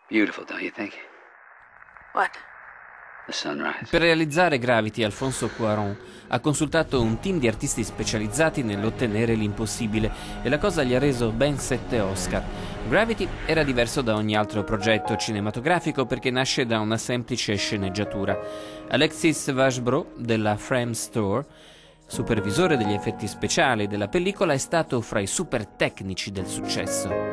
Beautiful, don't you think? What? The sunrise. Per realizzare Gravity, Alfonso Cuarón ha consultato un team di artisti specializzati nell'ottenere l'impossibile e la cosa gli ha reso ben 7 Oscar. Gravity era diverso da ogni altro progetto cinematografico perché nasce da una semplice sceneggiatura. Alexis Vachebreau della Frame Store, supervisore degli effetti speciali della pellicola, è stato fra i super tecnici del successo.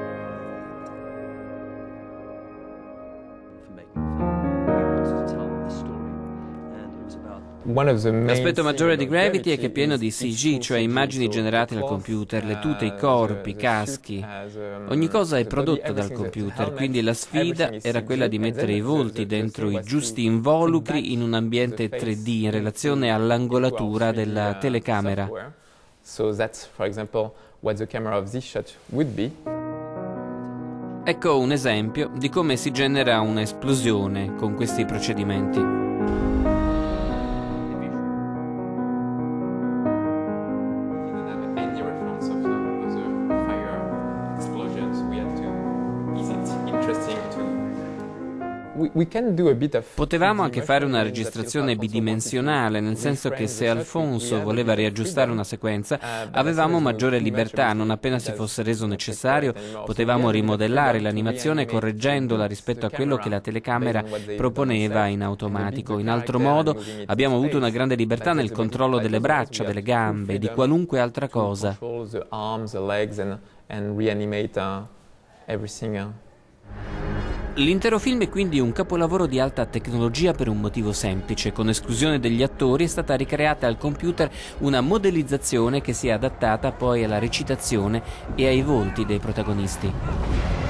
L'aspetto maggiore di Gravity è che è pieno di CG, cioè immagini generate dal computer, le tute, i corpi, i caschi. Ogni cosa è prodotta dal computer, quindi la sfida era quella di mettere i volti dentro i giusti involucri in un ambiente 3D in relazione all'angolatura della telecamera. Ecco un esempio di come si genera un'esplosione con questi procedimenti. Potevamo anche fare una registrazione bidimensionale, nel senso che se Alfonso voleva riaggiustare una sequenza, avevamo maggiore libertà, non appena si fosse reso necessario, potevamo rimodellare l'animazione correggendola rispetto a quello che la telecamera proponeva in automatico. In altro modo, abbiamo avuto una grande libertà nel controllo delle braccia, delle gambe, di qualunque altra cosa. L'intero film è quindi un capolavoro di alta tecnologia per un motivo semplice. Con esclusione degli attori è stata ricreata al computer una modellizzazione che si è adattata poi alla recitazione e ai volti dei protagonisti.